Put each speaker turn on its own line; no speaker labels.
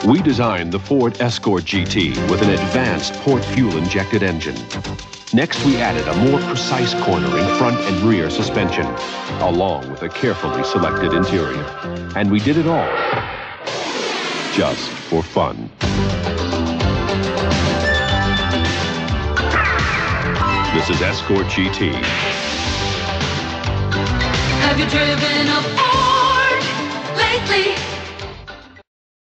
We designed the Ford Escort GT with an advanced port fuel-injected engine. Next, we added a more precise cornering front and rear suspension, along with a carefully selected interior. And we did it all just for fun. This is Escort GT.
Have you driven a Ford lately?